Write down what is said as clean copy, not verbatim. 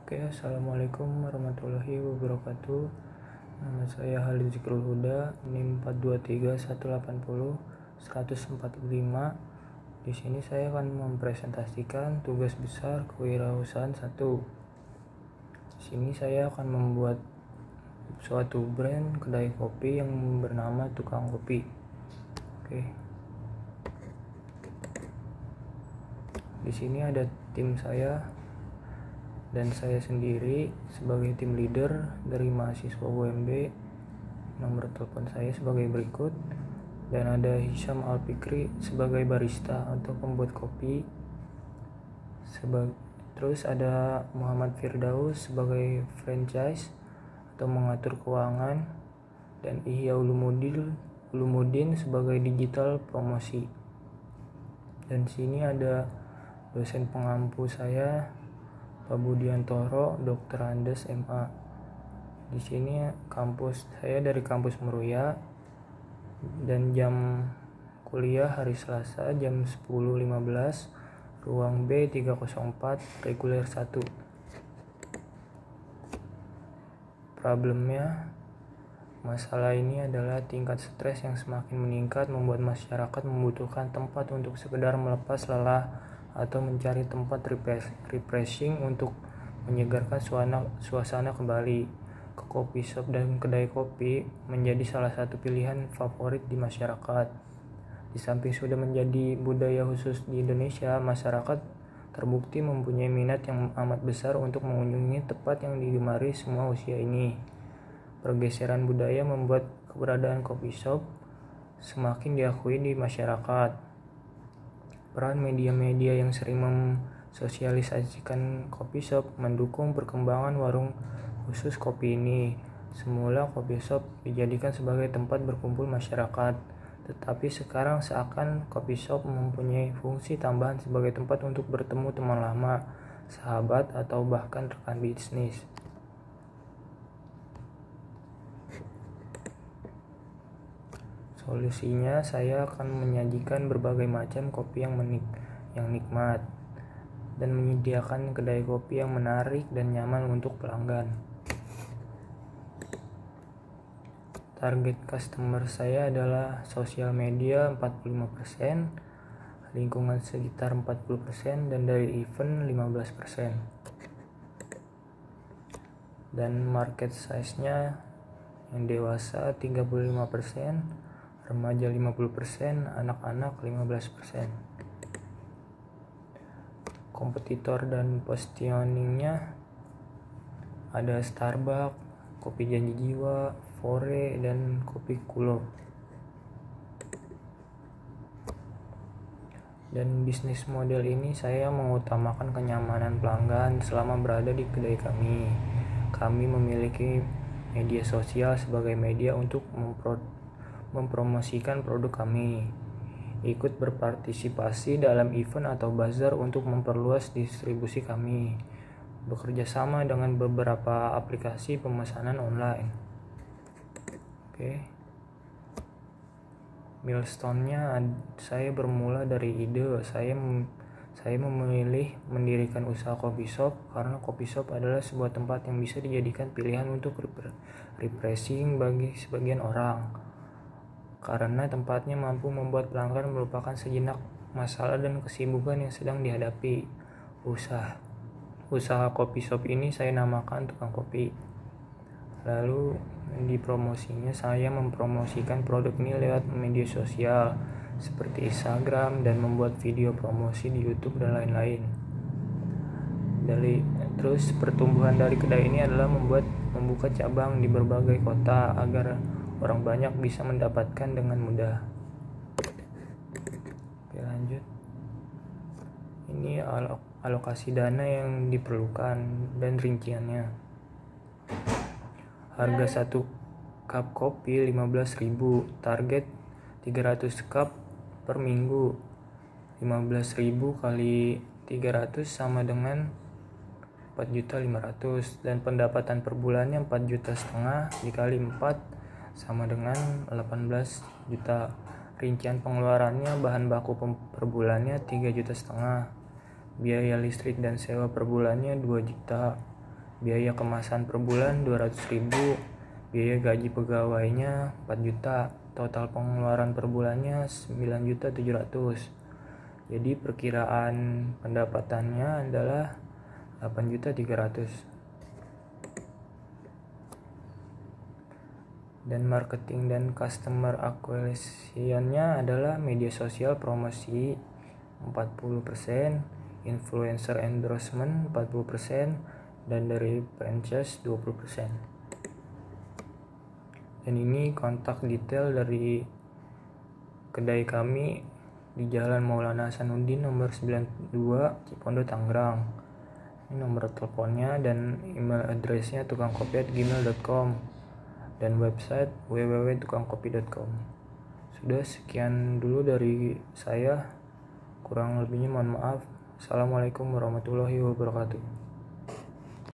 Oke, assalamualaikum warahmatullahi wabarakatuh. Nama saya Halid Zikrul Huda, NIM 423180145. Di sini saya akan mempresentasikan tugas besar kewirausahaan 1. Di sini saya akan membuat suatu brand kedai kopi yang bernama Tukang Kopi. Oke. Di sini ada tim saya dan saya sendiri sebagai tim leader dari mahasiswa UMB. Nomor telepon saya sebagai berikut, dan ada Hisham Alfikri sebagai barista atau pembuat kopi. Terus ada Muhammad Firdaus sebagai franchise atau mengatur keuangan, dan Ihya Ulumuddin sebagai digital promosi. Dan sini ada dosen pengampu saya, Pak Budiantoro, Dr. Andes MA. Di sini kampus saya dari kampus Meruya, dan jam kuliah hari Selasa jam 10.15, ruang B304, reguler 1. Problemnya, masalah ini adalah tingkat stres yang semakin meningkat membuat masyarakat membutuhkan tempat untuk sekedar melepas lelah atau mencari tempat refreshing untuk menyegarkan suasana kembali. Ke kopi shop dan kedai kopi menjadi salah satu pilihan favorit di masyarakat. Di samping sudah menjadi budaya khusus di Indonesia, masyarakat terbukti mempunyai minat yang amat besar untuk mengunjungi tempat yang digemari semua usia ini. Pergeseran budaya membuat keberadaan kopi shop semakin diakui di masyarakat. Peran media-media yang sering mensosialisasikan kopi shop mendukung perkembangan warung khusus kopi ini. Semula kopi shop dijadikan sebagai tempat berkumpul masyarakat, tetapi sekarang seakan kopi shop mempunyai fungsi tambahan sebagai tempat untuk bertemu teman lama, sahabat, atau bahkan rekan bisnis. Solusinya, saya akan menyajikan berbagai macam kopi yang nikmat, dan menyediakan kedai kopi yang menarik dan nyaman untuk pelanggan. Target customer saya adalah sosial media 45%, lingkungan sekitar 40%, dan dari event 15%. Dan market size-nya yang dewasa 35%, remaja 50%, anak-anak 15%. Kompetitor dan positioningnya ada Starbucks, Kopi Janji Jiwa, Fore, dan Kopi Kulo. Dan bisnis model ini saya mengutamakan kenyamanan pelanggan selama berada di kedai kami. Kami memiliki media sosial sebagai media untuk mempromosikan produk kami, ikut berpartisipasi dalam event atau bazar untuk memperluas distribusi kami, bekerja sama dengan beberapa aplikasi pemesanan online. Milestone-nya, saya bermula dari ide. Saya memilih mendirikan usaha kopi shop karena kopi shop adalah sebuah tempat yang bisa dijadikan pilihan untuk refreshing bagi sebagian orang, karena tempatnya mampu membuat pelanggan melupakan sejenak masalah dan kesibukan yang sedang dihadapi. Usaha kopi shop ini saya namakan Tukang Kopi. Lalu di promosinya, saya mempromosikan produk ini lewat media sosial seperti Instagram dan membuat video promosi di YouTube dan lain-lain. Terus pertumbuhan dari kedai ini adalah membuka cabang di berbagai kota agar orang banyak bisa mendapatkan dengan mudah. Oke, lanjut. Ini alokasi dana yang diperlukan dan rinciannya. Harga 1 cup kopi 15.000, target 300 cup per minggu. 15.000 kali 300 sama dengan 4.500.000, dan pendapatan per bulannya 4,5 juta dikali 4 sama dengan 18 juta. Rincian pengeluarannya, bahan baku per bulannya 3,5 juta, biaya listrik dan sewa per bulannya 2 juta, biaya kemasan per bulan 200.000, biaya gaji pegawainya 4 juta, total pengeluaran per bulannya 9.700.000. Jadi perkiraan pendapatannya adalah 8.300.000. Dan marketing dan customer acquisition-nya adalah media sosial promosi 40%, influencer endorsement 40%, dan dari franchise 20%. Dan ini kontak detail dari kedai kami di Jalan Maulana Hasanuddin nomor 92 Cipondo Tangerang. Ini nomor teleponnya dan email addressnya tukangkopi@gmail.com dan website www.tukangkopi.com. Sudah, sekian dulu dari saya, kurang lebihnya mohon maaf. Assalamualaikum warahmatullahi wabarakatuh.